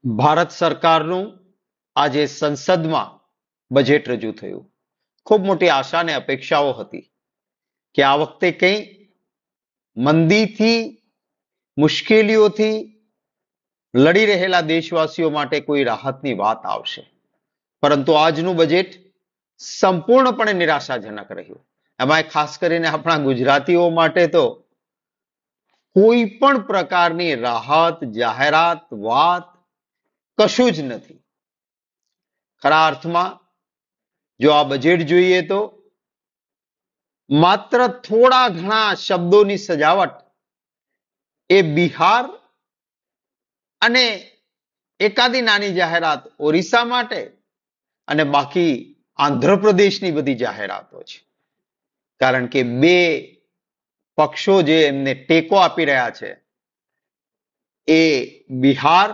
ભારત સરકારનું આજે સંસદમાં બજેટ રજૂ થયું. ખૂબ મોટી આશા અને અપેક્ષાઓ હતી કે આ વખતે કંઈ મંદીથી, મુશ્કેલીઓથી લડી રહેલા દેશવાસીઓ માટે કોઈ રાહતની વાત આવશે. પરંતુ આજનું બજેટ સંપૂર્ણપણે નિરાશાજનક રહ્યું. એમાં ખાસ કરીને આપણા ગુજરાતીઓ માટે તો કોઈ પણ પ્રકારની રાહત, જાહેરાત, વાત કશું જ નથી. ખરા અર્થમાં જો આ બજેટ જોઈએ તો માત્ર થોડા ઘણા શબ્દોની સજાવટ એ બિહાર અને એકાદી નાની જાહેરાત ઓરિસ્સા માટે અને બાકી આંધ્રપ્રદેશની બધી જાહેરાતો છે. કારણ કે બે પક્ષો જે એમને ટેકો આપી રહ્યા છે એ બિહાર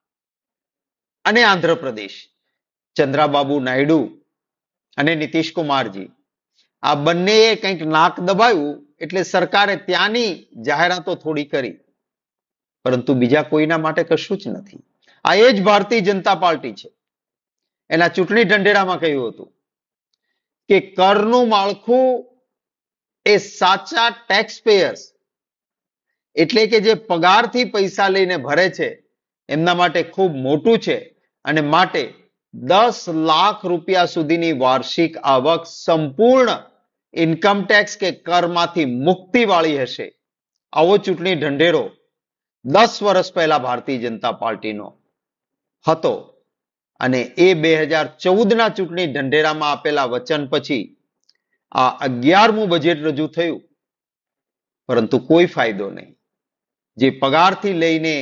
અને આંધ્રપ્રદેશ, ચંદ્રાબાબુ નાયડુ અને નીતિશ કુમારજી, આ બંનેએ કંઈક નાક દબાવ્યું એટલે સરકારે ત્યાંની જાહેરાતો થોડી કરી, પરંતુ બીજા કોઈના માટે કશું જ નથી. આ એ જ ભારતીય જનતા પાર્ટી છે. એના ચૂંટણી ઢંઢેરામાં કહ્યું હતું કે કરનું માળખું એ સાચા ટેક્સ પેયર્સ એટલે કે જે પગારથી પૈસા લઈને ભરે છે એમના માટે ખૂબ મોટું છે અને માટે 10 લાખ રૂપિયા સુધીની વાર્ષિક આવક સંપૂર્ણ ઇન્કમ ટેક્સ કે કરમાંથી મુક્તિ વાળી હશે. આવો ચૂંટણી ઢંઢેરો 10 વર્ષ પહેલા ભારતીય જનતા પાર્ટીનો હતો અને એ 2014ના ચૂંટણી ઢંઢેરામાં આપેલા વચન પછી આ 11મું બજેટ રજૂ થયું, પરંતુ કોઈ ફાયદો નહીં. જે પગારથી લઈને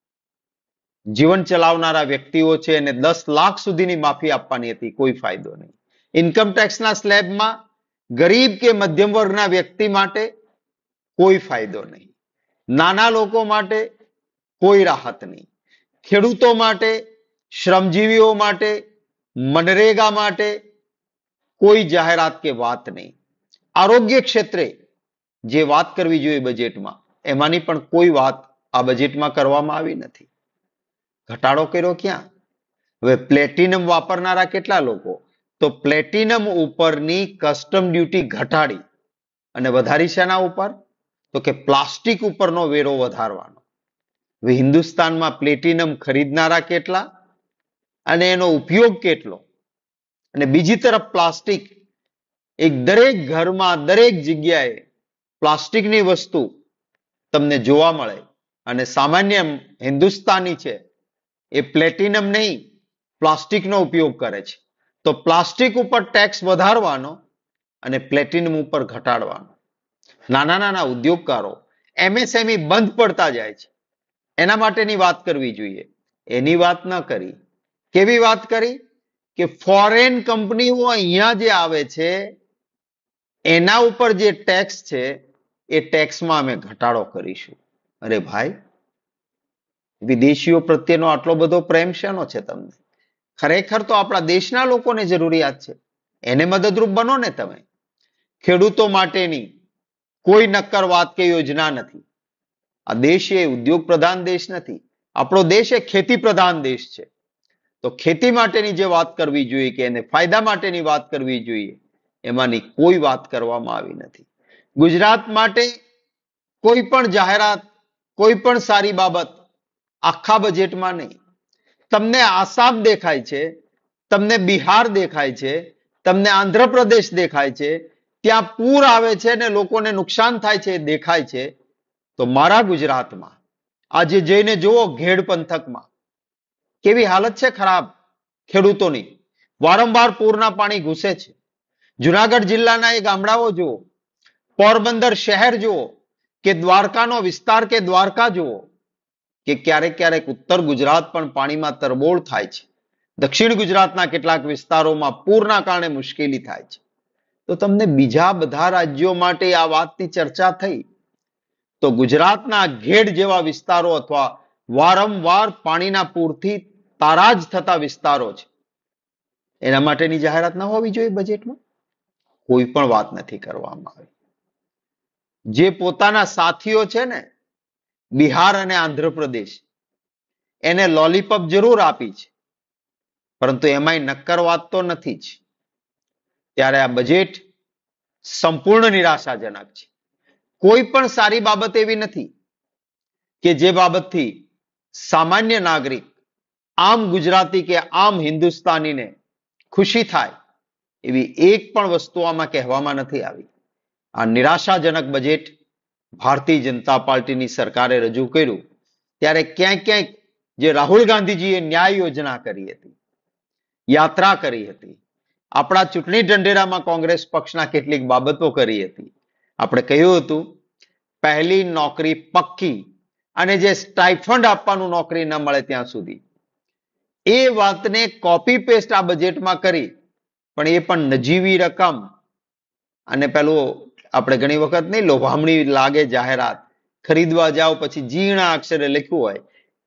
જીવન ચલાવનારા વ્યક્તિઓ છે એને 10 લાખ સુધીની માફી આપવાની હતી, કોઈ ફાયદો નહીં. ઇન્કમ ટેક્સના સ્લેબમાં ગરીબ કે મધ્યમ વર્ગના વ્યક્તિ માટે કોઈ ફાયદો નહીં. નાના લોકો માટે કોઈ રાહત નહીં. ખેડૂતો માટે, શ્રમજીવીઓ માટે, મનરેગા માટે કોઈ જાહેરાત કે વાત નહીં. આરોગ્ય ક્ષેત્રે જે વાત કરવી જોઈએ બજેટમાં એમાંની પણ કોઈ વાત આ બજેટમાં કરવામાં આવી નથી. ઘટાડો કર્યો ક્યાં? હવે પ્લેટિનમ વાપરનારા કેટલા લોકો? તો પ્લેટિનમ ઉપરની કસ્ટમ ડ્યુટી ઘટાડી અને વધારી શેના ઉપર? તો કે પ્લાસ્ટિક ઉપરનો વેરો વધારવાનો. હવે હિન્દુસ્તાનમાં પ્લેટિનમ ખરીદનારા કેટલા અને એનો ઉપયોગ કેટલો? અને બીજી તરફ પ્લાસ્ટિક એક દરેક ઘરમાં, દરેક જગ્યાએ પ્લાસ્ટિકની વસ્તુ તમને જોવા મળે અને સામાન્ય હિન્દુસ્તાની છે એ પ્લેટિનમ નહીં, પ્લાસ્ટિકનો ઉપયોગ કરે છે. તો પ્લાસ્ટિક ઉપર ટેક્સ વધારવાનો અને પ્લેટિનમ ઉપર ઘટાડવાનો. નાના નાના ઉદ્યોગકારો, એમએસએમઈ બંધ પડતા જાય છે. એના માટેની વાત કરવી જોઈએ, એની વાત ન કરી. કેવી વાત કરી? કે ફોરેન કંપનીઓ અહીંયા જે આવે છે એના ઉપર જે ટેક્સ છે એ ટેક્સમાં અમે ઘટાડો કરીશું. અરે ભાઈ, વિદેશીઓ પ્રત્યેનો આટલો બધો પ્રેમ શેનો છે તમને? ખરેખર તો આપણા દેશના લોકોને જરૂરિયાત છે, એને મદદરૂપ બનો ને તમે. ખેડૂતો માટેની કોઈ નક્કર વાત કે યોજના નથી. આ દેશ એ ઉદ્યોગ પ્રધાન દેશ નથી. આપણો દેશ એ ખેતી પ્રધાન દેશ છે. તો ખેતી માટેની જે વાત કરવી જોઈએ કે એને ફાયદા માટેની વાત કરવી જોઈએ એમાંની કોઈ વાત કરવામાં આવી નથી. ગુજરાત માટે કોઈ પણ જાહેરાત, કોઈ પણ સારી બાબત આખા બજેટમાં નહીં. તમને આસામ દેખાય છે, તમને બિહાર દેખાય છે, તમને આંધ્રપ્રદેશ દેખાય છે, ત્યાં પૂર આવે છે ને લોકોને નુકસાન થાય છે દેખાય છે. તો મારા ગુજરાતમાં આજે જઈને જુઓ, ઘેડ પંથકમાં કેવી હાલત છે ખરાબ ખેડૂતોની. વારંવાર પૂરના પાણી ઘૂસે છે. જુનાગઢ જિલ્લાના એ ગામડાઓ જુઓ, પોરબંદર શહેર જુઓ કે દ્વારકાનો વિસ્તાર કે દ્વારકા જુઓ કે ક્યારેક ક્યારેક ઉત્તર ગુજરાત પણ પાણીમાં તરબોળ થાય છે. દક્ષિણ ગુજરાતના કેટલાક વિસ્તારોમાં પૂરના કારણે મુશ્કેલી થાય છે. તો તમને બીજા બધા રાજ્યો માટે આ વાતની ચર્ચા થઈ, તો ગુજરાતના ઘેડ જેવા વિસ્તારો અથવા વારંવાર પાણીના પૂરથી તારાજ થતા વિસ્તારો છે એના માટેની જાહેરાત ન હોવી જોઈએ બજેટમાં? કોઈ પણ વાત નથી કરવામાં આવી. જે પોતાના સાથીઓ છે ને બિહાર અને આંધ્રપ્રદેશ, એને લોલીપોપ જરૂર આપી છે, પરંતુ એમાંય નક્કર વાત તો નથી જ. ત્યારે આ બજેટ સંપૂર્ણ નિરાશાજનક છે. કોઈ પણ સારી બાબત એવી નથી કે જે બાબતથી સામાન્ય નાગરિક, આમ ગુજરાતી કે આમ હિન્દુસ્તાનીને ખુશી થાય, એવી એક પણ વસ્તુ આમાં કહેવામાં નથી આવી. આ નિરાશાજનક બજેટ ભારતીય જનતા પાર્ટીની સરકારે રજૂ કર્યું ત્યારે ક્યાંક ક્યાંક જે રાહુલ ગાંધીજીએ ન્યાય યોજના કરી હતી, યાત્રા કરી હતી, આપણા ચૂંટણી ઢંઢેરામાં કોંગ્રેસ પક્ષના કેટલીક બાબતો કરી હતી. આપણે કહ્યું હતું પહેલી નોકરી પક્કી અને જે સ્ટાઇફંડ આપવાનું નોકરી ન મળે ત્યાં સુધી, એ વાતને કોપી પેસ્ટ આ બજેટમાં કરી, પણ એ પણ નજીવી રકમ અને પેલું આપણે ઘણી વખત નહીં લોભામણી લાગે જાહેરાત, ખરીદવા જાઓ પછી ઝીણા અક્ષરે લખ્યું હોય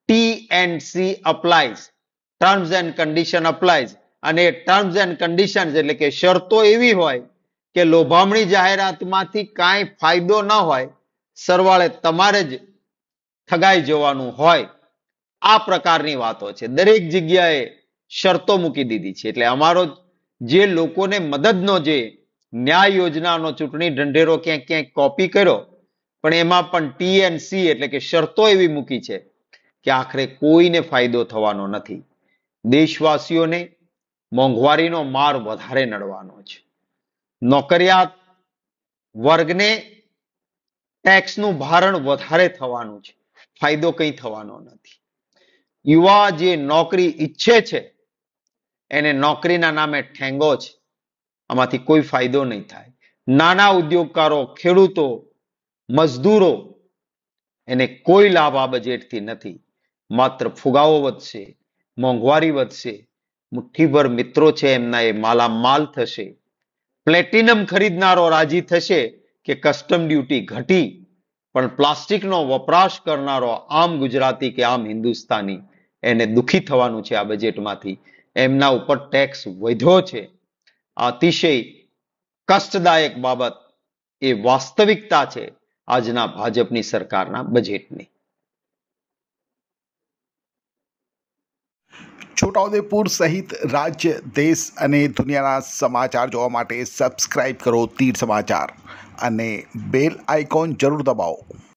TNC applies, terms and condition applies, અને ટર્મ્સ એન્ડ કન્ડિશન એટલે કે શરતો એવી હોય કે લોભામણી જાહેરાતમાંથી કાંઈ ફાયદો ન હોય, સરવાળે તમારે જ ઠગાઈ જવાનું હોય. આ પ્રકારની વાતો છે. દરેક જગ્યાએ શરતો મૂકી દીધી છે. એટલે અમારો જે લોકોને મદદનો જે ન્યાય યોજનાનો ચૂંટણી ઢંઢેરો ક્યાંક ક્યાંક કોપી કર્યો, પણ એમાં પણ TNC એટલે કે શરતો એવી મૂકી છે કે આખરે કોઈને ફાયદો થવાનો નથી. દેશવાસીઓને મોંઘવારીનો માર વધારે નડવાનો છે. નોકરિયાત વર્ગને ટેક્સનું ભારણ વધારે થવાનું છે, ફાયદો કંઈ થવાનો નથી. યુવા જે નોકરી ઈચ્છે છે એને નોકરીના નામે ઠેંગો છે, આમાંથી કોઈ ફાયદો નહીં થાય. નાના ઉદ્યોગકારો, ખેડૂતો, મજદૂરો, એને કોઈ લાભ આ બજેટથી નથી. માત્ર ફુગાવો વધશે, મોંઘવારી વધશે, મુઠ્ઠીભર મિત્રો છે એમના એ માલામાલ થશે. પ્લેટિનમ ખરીદનારો રાજી થશે કે કસ્ટમ ડ્યુટી ઘટી, પણ પ્લાસ્ટિકનો વપરાશ કરનારો આમ ગુજરાતી કે આમ હિન્દુસ્તાની એને દુખી થવાનું છે આ બજેટમાંથી. એમના ઉપર ટેક્સ વધ્યો છે. અતિશય કષ્ટદાયક બાબત એ વાસ્તવિકતા છે આજના ભાજપની સરકારના બજેટની. છોટાઉદેપુર સહિત રાજ્ય, દેશ અને દુનિયાના સમાચાર જોવા માટે સબસ્ક્રાઇબ કરો તીર સમાચાર અને બેલ આઇકોન જરૂર દબાવો.